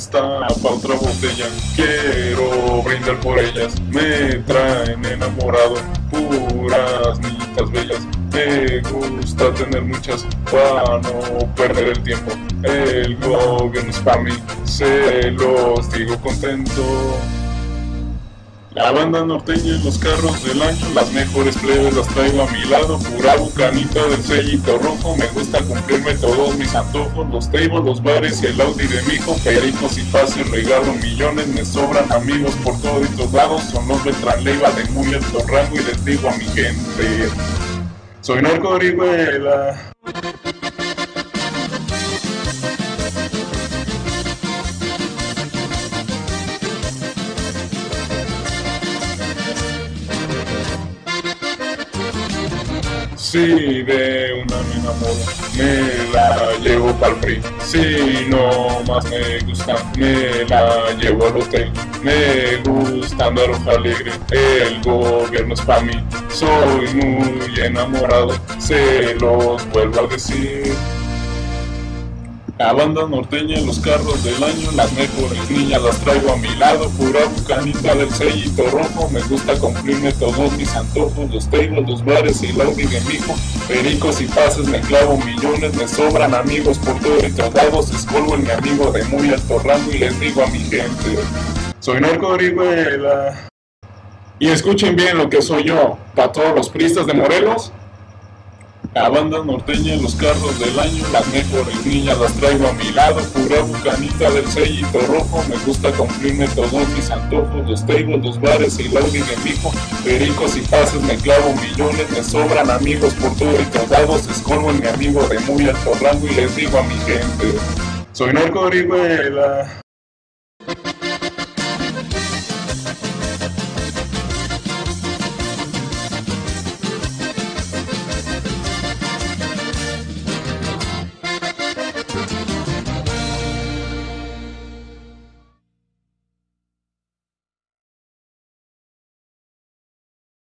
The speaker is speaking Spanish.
destapa otra botella, quiero brindar por ellas, me traen enamorado, puras niñitas bellas, me gusta tener muchas para no perder el tiempo, el gobierno es para mí, se los digo contento. La banda norteña en los carros del año, las mejores plebes las traigo a mi lado, pura bucanita del sellito rojo, me gusta cumplirme todos mis antojos, los tables, los bares y el Audi de mi hijo, pericos y pases, regalo millones, me sobran amigos por todos lados, son los Beltrán Leiva de muy alto rango y les digo a mi gente, soy Norco Orihuela. Si de una me enamoro, me la llevo pa'l free. Si no más me gusta, me la llevo al hotel. Me gusta andar hoja alegre, el gobierno es pa' mí. Soy muy enamorado, se los vuelvo a decir. La banda norteña en los carros del año, las mejores niñas las traigo a mi lado, pura bucanita del sellito rojo, me gusta cumplirme todos mis antojos, los tables, los bares y el Audi de mi hijo, pericos y pases, me clavo millones, me sobran amigos por todos lados, escolgo en mi amigo de muy alto rango y les digo a mi gente, soy Norco Orihuela. Y escuchen bien lo que soy yo, para todos los priistas de Morelos. La banda norteña en los carros del año, las mejores niñas las traigo a mi lado, pura bucanita del sellito rojo, me gusta cumplirme todos mis antojos, los tables, los bares y el Audi de mi hijo, pericos y pases, me clavo millones, me sobran amigos por todos lados, escolgo en mi amigo de muy alto rango y les digo a mi gente, soy Norco Orihuela.